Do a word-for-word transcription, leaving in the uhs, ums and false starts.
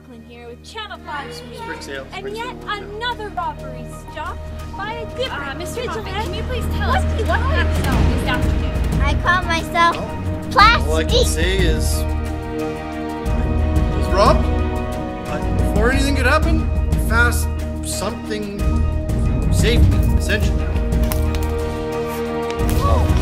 Franklin here with Channel five's news. Spring sale. And Spring yet sale. another robbery stopped by a different Uh, Mister vigilante. Muffin, can you please tell What us do you what want? happened this afternoon? I call myself Well, Plastic. all I can say is I was robbed. But before anything could happen, fast something saved me, essentially. Oh.